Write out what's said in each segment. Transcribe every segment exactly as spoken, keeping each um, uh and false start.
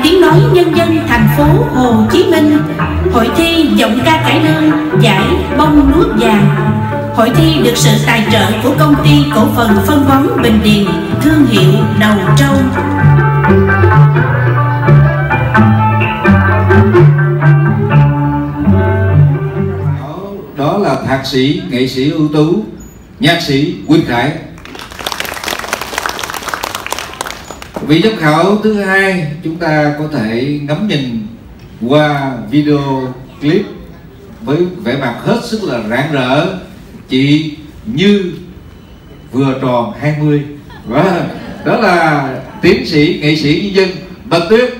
tiếng nói nhân dân thành phố Hồ Chí Minh. Hội thi giọng ca cải lương giải bông lúa vàng. Hội thi được sự tài trợ của công ty cổ phần phân bón Bình Điền, thương hiệu Đầu Trâu. Đó là thạc sĩ, nghệ sĩ ưu tú, nhạc sĩ Quỳnh Khải. Vị giám khảo thứ hai, chúng ta có thể ngắm nhìn qua video clip với vẻ mặt hết sức là rạng rỡ. Chị Như vừa tròn hai mươi. Và đó là tiến sĩ, nghệ sĩ nhân dân Bạch Tuyết.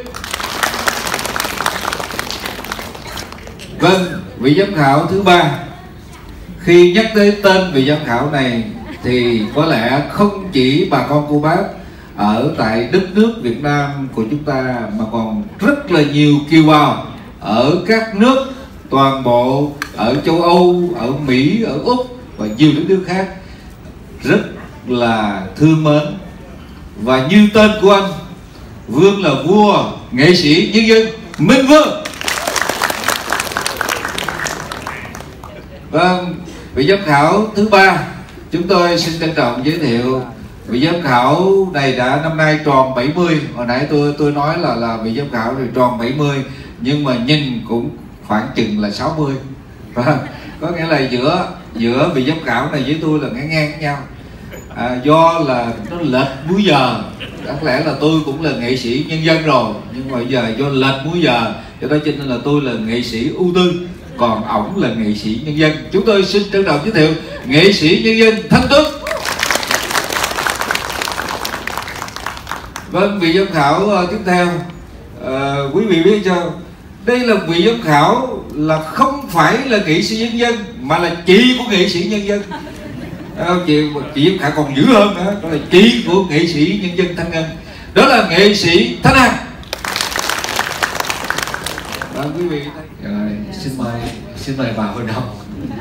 Vâng, vị giám khảo thứ ba, khi nhắc tới tên vị giám khảo này thì có lẽ không chỉ bà con cô bác ở tại đất nước Việt Nam của chúng ta mà còn rất là nhiều kiều bào ở các nước toàn bộ, ở châu Âu, ở Mỹ, ở Úc và nhiều đất nước khác rất là thương mến. Và như tên của anh, Vương là vua nghệ sĩ nhân dân Minh Vương. Vâng, vị giám khảo thứ ba, chúng tôi xin trân trọng giới thiệu vị giám khảo này đã năm nay tròn bảy mươi. Hồi nãy tôi tôi nói là là vị giám khảo thì tròn bảy mươi, nhưng mà nhìn cũng khoảng chừng là sáu mươi. Vâng, có nghĩa là giữa giữa vị giám khảo này với tôi là ngang ngang với nhau. À, do là nó lệch múi giờ, đáng lẽ là tôi cũng là nghệ sĩ nhân dân rồi, nhưng mà bây giờ do lệch múi giờ, cho đó cho nên là tôi là nghệ sĩ ưu tư, còn ổng là nghệ sĩ nhân dân. Chúng tôi xin trân trọng giới thiệu nghệ sĩ nhân dân Thanh Tuấn. Vâng, vị giám khảo uh, tiếp theo, uh, quý vị biết cho đây là vị giám khảo là không phải là nghệ sĩ nhân dân mà là chị của nghệ sĩ nhân dân. À, chị, chị giám khảo còn dữ hơn nữa, đó là chị của nghệ sĩ nhân dân Thanh Ngân, đó là nghệ sĩ Thanh An. Vâng, quý vị. Rồi, xin mời xin mời bà hội đồng.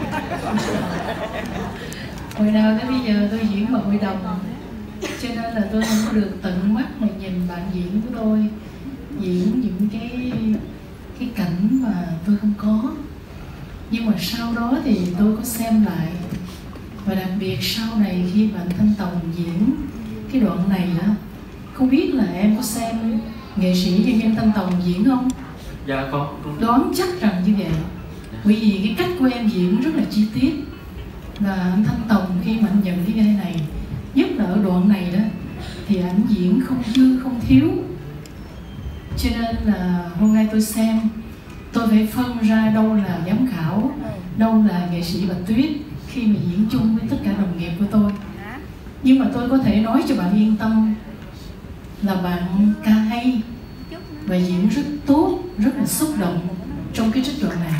Hồi nào tới bây giờ tôi diễn mà hội đồng, cho nên là tôi không có được tận mắt mà nhìn bạn diễn của tôi diễn những cái cái cảnh mà tôi không có. Nhưng mà sau đó thì tôi có xem lại, và đặc biệt sau này khi bạn Thanh Tòng diễn cái đoạn này đó, không biết là em có xem nghệ sĩ nhân dân Thanh Tòng diễn không? Dạ có. Đoán chắc rằng như vậy, bởi vì cái cách của em diễn rất là chi tiết. Và anh Thanh Tòng khi mà anh nhận cái vai này, nhất là ở đoạn này đó, thì anh diễn không dư không thiếu. Cho nên là hôm nay tôi xem, tôi phải phân ra đâu là giám khảo, đâu là nghệ sĩ Bạch Tuyết khi mà diễn chung với tất cả đồng nghiệp của tôi. Nhưng mà tôi có thể nói cho bạn yên tâm là bạn ca hay và diễn rất tốt, rất là xúc động trong cái trích đoạn này.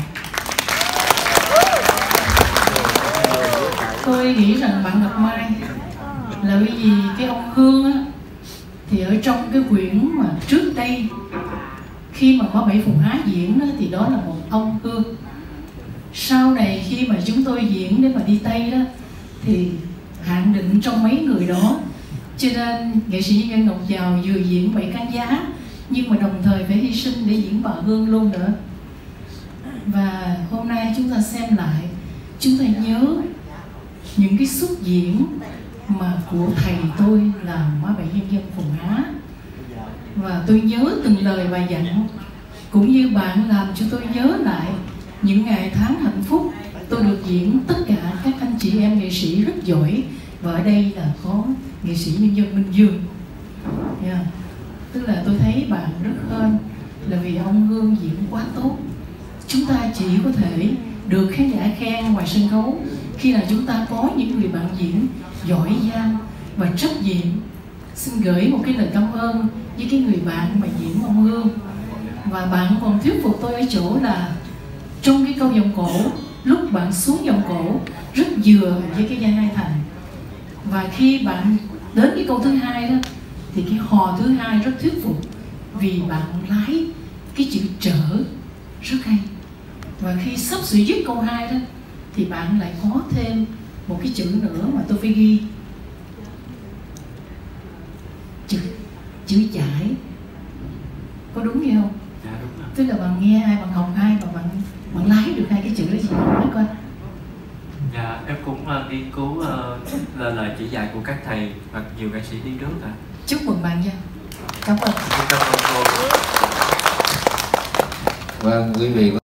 Tôi nghĩ rằng bạn gặp may là bởi vì cái ông Hương á, thì ở trong cái quyển mà trước đây khi mà có Bảy Phù Há diễn đó, thì đó là một ông Hương. Sau này khi mà chúng tôi diễn để mà đi Tây đó thì hạn định trong mấy người đó, cho nên nghệ sĩ nhân dân Ngọc Giàu vừa diễn Bảy Can Giá nhưng mà đồng thời phải hy sinh để diễn bà Hương luôn nữa. Và hôm nay chúng ta xem lại, chúng ta nhớ những cái xuất diễn mà của thầy tôi là Má Bảy Nhân dân Phù Há. Và tôi nhớ từng lời bài dặn, cũng như bạn làm cho tôi nhớ lại những ngày tháng hạnh phúc tôi được diễn tất cả các anh chị em nghệ sĩ rất giỏi. Và ở đây là có nghệ sĩ nhân dân Minh Dương, yeah. Tức là tôi thấy bạn rất hên là vì ông Hương diễn quá tốt. Chúng ta chỉ có thể được khán giả khen ngoài sân khấu khi là chúng ta có những người bạn diễn giỏi giang và trách nhiệm. Xin gửi một cái lời cảm ơn với cái người bạn mà diễn ông Hương. Và bạn còn thuyết phục tôi ở chỗ là trong cái câu vòng cổ, lúc bạn xuống vòng cổ rất vừa với cái vai Hai Thành. Và khi bạn đến cái câu thứ hai đó thì cái hò thứ hai rất thuyết phục, vì bạn lái cái chữ trở rất hay. Và khi sắp sửa dứt câu hai đó thì bạn lại có thêm một cái chữ nữa mà tôi phải ghi, chữ chữ chải. Có đúng vậy không? Dạ đúng rồi. Tức là bạn nghe ai, bạn học ai và bạn bạn lái được hai cái chữ đó, chị nói coi. Dạ em cũng uh, nghiên cứu uh, lời, lời chỉ dạy của các thầy và nhiều ca sĩ đi trước ạ. Chúc mừng bạn nha. Cảm ơn. Cảm ơn cô. Vâng, quý vị